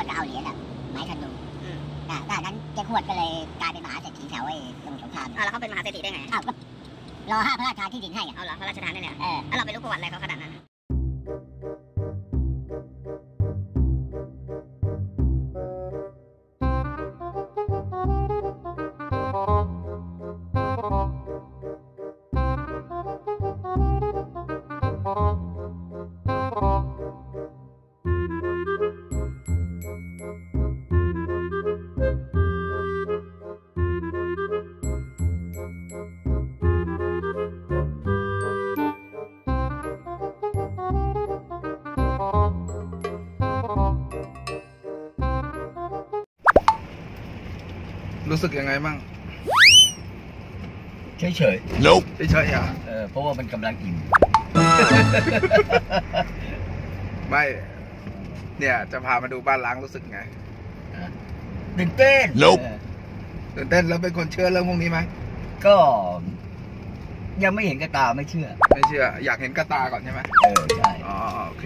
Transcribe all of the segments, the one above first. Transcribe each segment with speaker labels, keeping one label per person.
Speaker 1: ดก็เอาเหรียญอะไม้ธนูถ้านั้นเจ๊ขวดก็เลยกลายเป็นมหาเศรษฐีแถวไอ้สมุทรสงคราม
Speaker 2: แล้วเขาเป็นมหาเศรษฐีได้ไง
Speaker 1: อ้าวรอ5พระราชทานที่ดินให้
Speaker 2: เอาเหรอพระราชทานได้เนี่ยแล้วเราไปรู้ประวัติอะไรเขาขนาดนั้น
Speaker 3: รู้สึกยังไงบ้าง
Speaker 4: เฉยเฉย
Speaker 3: เฉยอ่ะ
Speaker 4: เพราะว่ามันกำลังอิ่ม
Speaker 3: ไม่เนี่ยจะพามาดูบ้านล้างรู้สึกไง
Speaker 4: ตื่นเต้น
Speaker 3: ตื่นเต้นแล้วเป็นคนเชื่อเรื่องพวกนี้ไหม
Speaker 4: ก็ยังไม่เห็นกระตาไม่เชื่อ
Speaker 3: อยากเห็นกระตาก่อนใช่ไหม
Speaker 4: ใช่
Speaker 3: อ๋อโอเค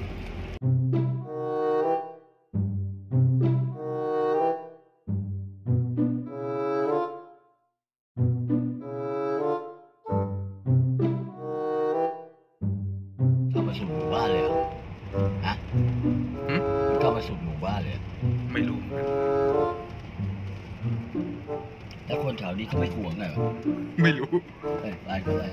Speaker 4: เข้ามาสู่หมู่บ้านเลยเหรอฮะเข้ามาสู่หมู่บ้านเลย
Speaker 3: ไม่รู้
Speaker 4: แล้วคนแถวนี้เขาไม่ห่วงไงวะ
Speaker 3: ไม่รู้
Speaker 4: ไปก็ได้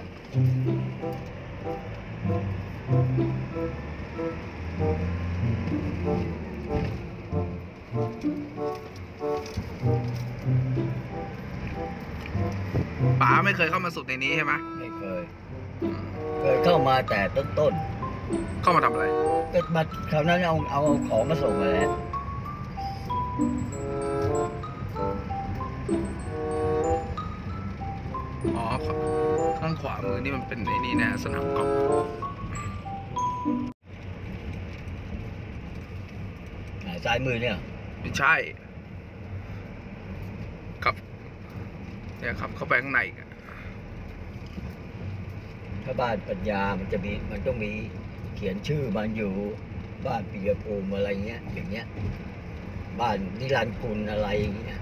Speaker 3: ป๋าไม่เคยเข้ามาสุดในนี้ใช่ไหม
Speaker 4: ไม่เคยเข้ามาแต่ต้น
Speaker 3: เข้ามาทำอะไร
Speaker 4: ก็มาคราวนั้นเอาของมาส่งมาแล้ว
Speaker 3: อ๋อข้างขวามือนี่มันเป็นไอ้นี่นะสนามกอล์ฟ
Speaker 4: ซ้ายมือเนี่ย
Speaker 3: ไม่ใช่ครับเนี่ยครับเข้าไปข้างใน
Speaker 4: ถ้าบ้านปัญญามันต้องมีเขียนชื่อมันอยู่บ้านปิยภูมิอะไรเงี้ยอย่างเงี้ยบ้านนิรันดร์กุลอะไรอย่างเงี้ย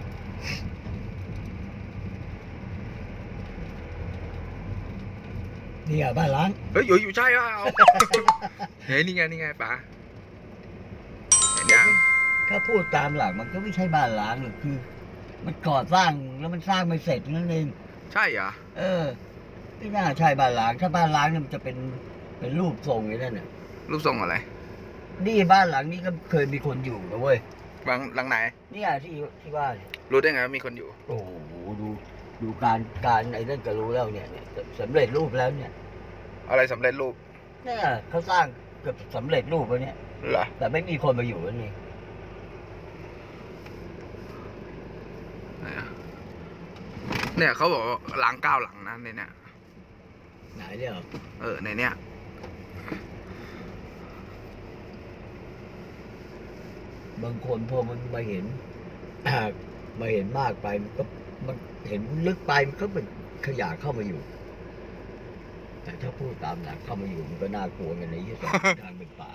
Speaker 4: นี่บ้านล้าง
Speaker 3: เฮ้ยอยู่ใช่ป่ะเฮ้ยนี่ไงป๋าเห็นยัง
Speaker 4: ถ้าพูดตามหลักมันก็ไม่ใช่บ้านล้างหรอกคือมันก่อสร้างแล้วมันสร้างไม่เสร็จนั่นเอง
Speaker 3: ใช่เหรอ
Speaker 4: ไม่น่าใช่บ้านล้างถ้าบ้านล้างเนี่ยมันจะเป็นรูปทรงอย่างนั้นน่ะ
Speaker 3: รูปทรงอะไร
Speaker 4: นี่บ้านหลังนี้ก็เคยมีคนอยู่นะเว้ย
Speaker 3: หลังไหน
Speaker 4: เนี่ยที่บ้าน
Speaker 3: รู้ได้ไงว่ามีคนอยู่
Speaker 4: โอ้โหดูการไอ้นั่นก็รู้แล้วเนี่ยสำเร็จรูปแล้วเนี่ย
Speaker 3: อะไรสำเร็จรูป
Speaker 4: เนี่ยเขาสร้างเกือบสำเร็จรูปแล้วเนี่ย
Speaker 3: เหรอ
Speaker 4: แต่ไม่มีคนมาอยู่แล้วนี่
Speaker 3: เนี่ยเขาบอกหลัง9 หลังนะในเนี่ย
Speaker 4: ไหนเนี่ย
Speaker 3: ในเนี่ย
Speaker 4: บางคนพอมันมาเห็นมากไปมันเห็นลึกไปมันก็เป็นขยะเข้ามาอยู่แต่ถ้าพูดตามหลักเข้ามาอยู่มันก็น่ากลัวกันในที่สุดทางเป็นป่า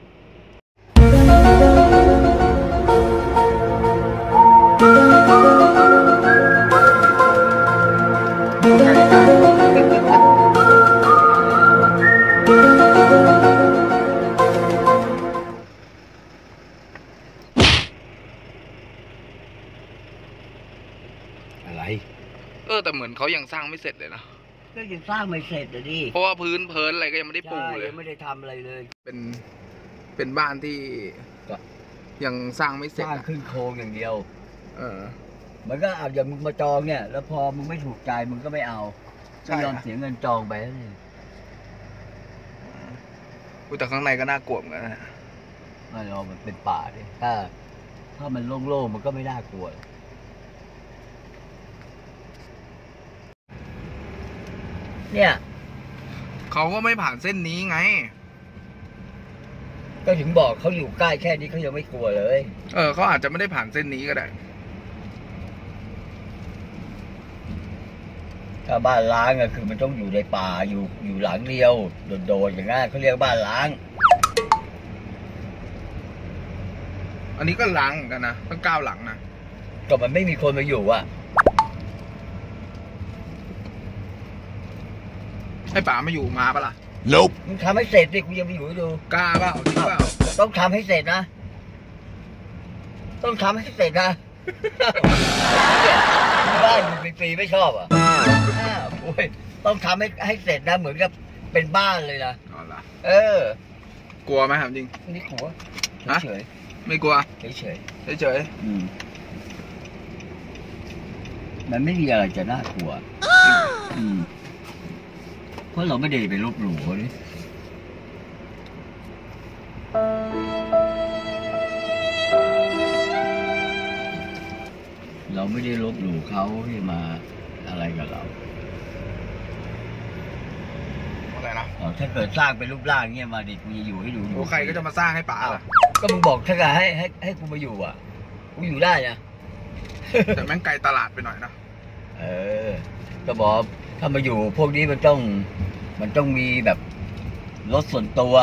Speaker 4: อะไร
Speaker 3: แต่เหมือนเขายังสร้างไม่เสร็จเลยนะ
Speaker 4: ก็ยังสร้างไม่เสร็จเลยดิ
Speaker 3: เพราะว่าพื้นเพลินอะไรก็ยังไม่ได้ปูเลย
Speaker 4: ยังไม่ได้ทำอะไรเลย
Speaker 3: เป็นบ้านที่ยังสร้างไม่เสร็จ
Speaker 4: สร้างขึ้นโครงอย่างเดียวมันก็เอาอย่างมึงมาจองเนี่ยแล้วพอมึงไม่ถูกใจมึงก็ไม่เอาไม่ยอมเสียเงินจองไปแล้วนี่
Speaker 3: แต่ข้างในก็น่ากลัวเหมือนกันนะ
Speaker 4: มันเป็นป่าดิถ้ามันโล่งๆมันก็ไม่น่ากลัวเนี่ย
Speaker 3: เขาก็ไม่ผ่านเส้นนี้ไง
Speaker 4: ก็ถึงบอกเขาอยู่ใกล้แค่นี้เขายังไม่กลัวเลย
Speaker 3: เขาอาจจะไม่ได้ผ่านเส้นนี้ก็ได้
Speaker 4: ถ้าบ้านล้างอะคือมันต้องอยู่ในป่าอยู่หลังเดียวโดดๆอย่างนั้นเขาเรียกบ้านล้าง
Speaker 3: อันนี้ก็ล้างเหมือนกันนะต้องก้าวหลังนะ
Speaker 4: ก็มันไม่มีคนมาอยู่อ่ะ
Speaker 3: ให้ป๋ามาอยู่มาปะล่ะ
Speaker 5: Nope.
Speaker 4: มึงทำให้เสร็จดิกูยังไปอยู่ให้ดู
Speaker 3: กล้าเปล่าจริงเปล่า
Speaker 4: ต้องทำให้เสร็จนะ ต้องทำให้เสร็จนะบ้านอยู่ปีๆไม่ชอบอ่ะโอ้ยต้องทำให้เสร็จนะเหมือนกับเป็นบ้านเลยนะ
Speaker 3: อ๋อเหรอ
Speaker 4: เออ
Speaker 3: กลัวไหมถามจริง
Speaker 4: นี่ขัว
Speaker 3: ฮะ
Speaker 4: เฉย
Speaker 3: ไม่กลัว
Speaker 4: เฉยเฉย
Speaker 3: เฉย
Speaker 4: มันไม่มีอะไรจะน่ากลัวเพราะเราไม่ได้ไปลบหลู่เขาดิเราไม่ได้ลบหลู่เขาที่มาอะไรกับเรา
Speaker 3: ๆอะไรนะ
Speaker 4: ถ้าเกิดสร้างเป็นรูปร่างเงี้ยมาดิกูจะอยู่ให้ดู
Speaker 3: โอ้ใครก็จะมาสร้างให้ป๋า
Speaker 4: อ้าว
Speaker 3: ล่ะ
Speaker 4: ก็มึงบอกถ้าเกิดให้กูมาอยู่อ่ะกูอยู่ได้นะ
Speaker 3: แต่แม่งไกลตลาดไปหน่อยนะ
Speaker 4: ก็บอกถ้ามาอยู่พวกนี้มันต้องมีแบบรถส่วนตัว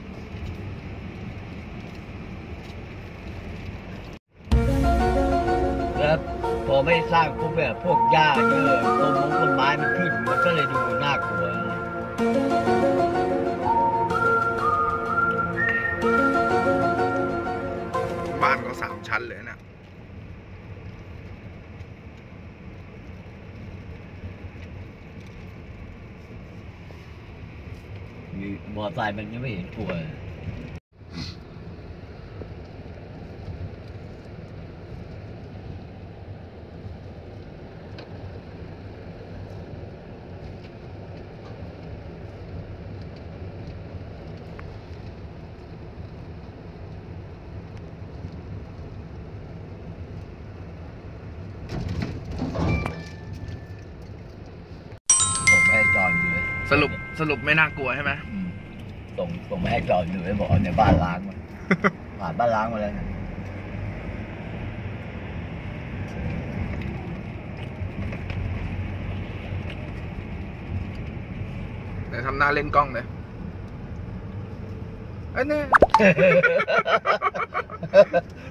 Speaker 4: แล้วพอไม่สร้างพวกแบบพวกหญ้าเยอะต้นไม้มันขึ้นมันก็เลยดูน่ากลัว
Speaker 3: บ้านก็3 ชั้นเลยนะ
Speaker 4: มีมอเตอร์ไซค์มันยังไม่เห็นกลัวส่งไปให้จอนดูเลย
Speaker 3: สรุปไม่น่ากลัวใช่ไหม
Speaker 4: ส่งไปให้จอนดูเลยบอกเอาในบ้านล้างมา ผ่านบ้านล้างมาแล้วนะ
Speaker 3: เดี๋ยวทำหน้าเล่นกล้องเลยอันนี้